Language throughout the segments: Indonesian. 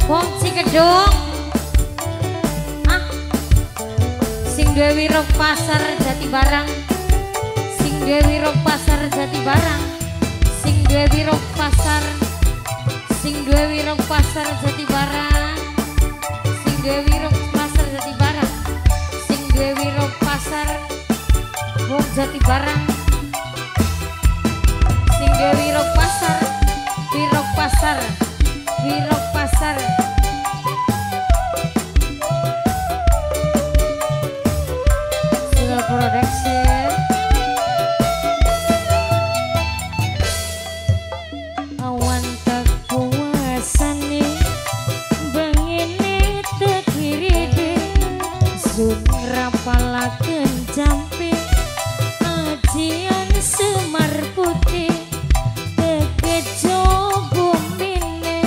Wong Cikedung. Ah. Sing duwe wiro pasar Jatibarang. Sing duwe wiro pasar Jatibarang. Sing duwe wiro pasar. Sing duwe wiro pasar Jatibarang. Sing duwe wiro pasar Jatibarang. Sing duwe wiro pasar wong Jatibarang. Sing duwe wiro pasar. Wiro pasar. Wiro pasar. Sudah production. Awan tak kuasane bengine tekiride sun rapalaken jampe ajian Semar Putih tekejo bumine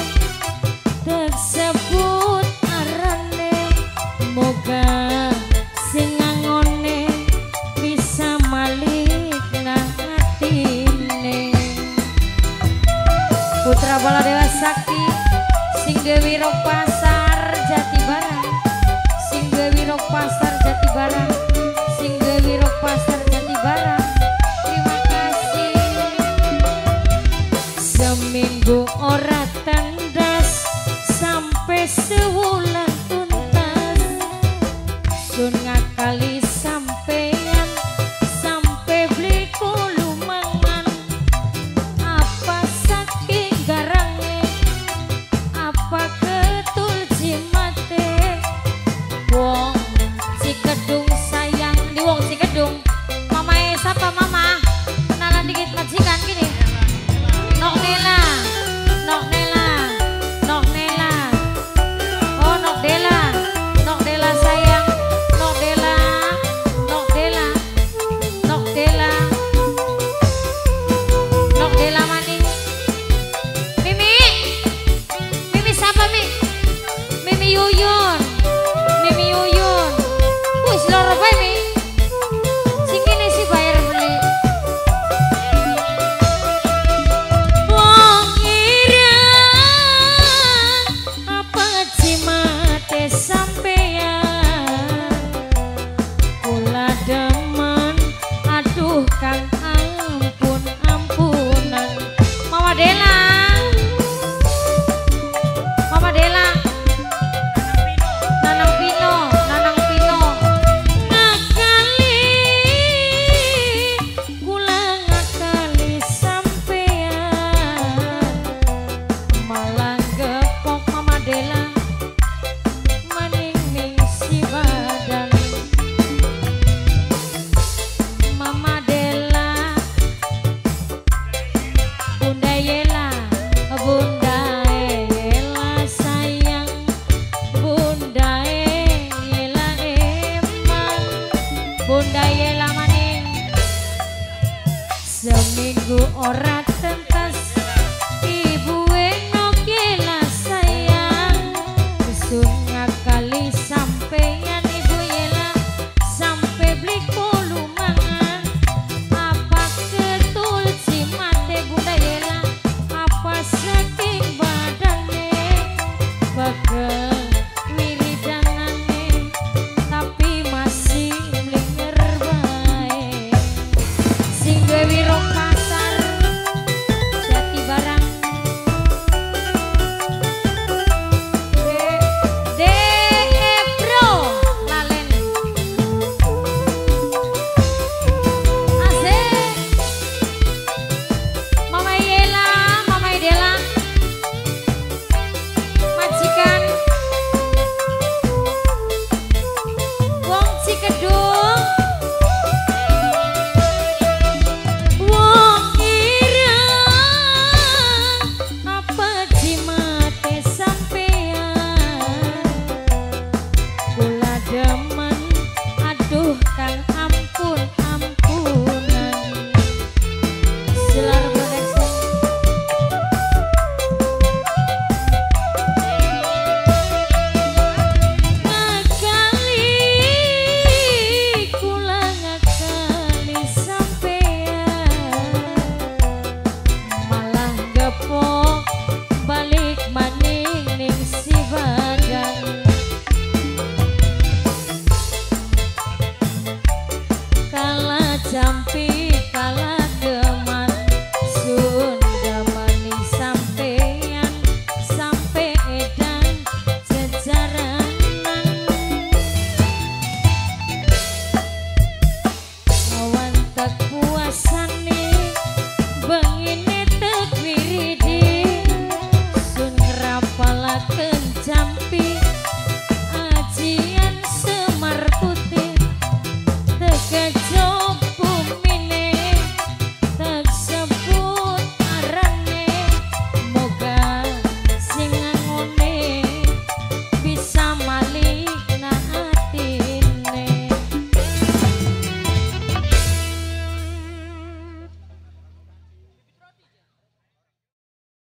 tersebut arane moga sing ngone bisa malik hatine Putra Baladewa Sakti sing Dewi Rok Pasar Jatibarang sing Dewi Rok Pasar Jatibarang sing Dewi Rok Pasar Jatibarang. Terima kasih. Seminggu ora tandas sampai sewulan tuntas sun ngakali sampean sampai beli kulumangan apa saking garange apa ketul jimate wong Cikedung sayang di wong Cikedung. Mama siapa mama? Kenalan dikit majikan gini. Nok Nela, Nok Nela, Nok Nela. Oh Nok Dela, Nok Dela sayang, Nok Dela, Nok Dela, Nok Dela, Nok Dela maning. Mimi, Mimi siapa Mi? Mimi Yuyun, Mimi Yuyun. Wih seloro bae Mi. Sing kene sih bayar beli. Wong ireng apa cimate sampeyan kula demen aduh Kang ampun ampunan Mama Dela Mama Dela Nanang Pino Nanang Pino ngakali kula ngakali sampeyan malah gepok Mama Dela maning ning si badan Mama Dela Bunda Yela Bunda Yela sayang Bunda Yela emang Bunda Yela maning seminggu ora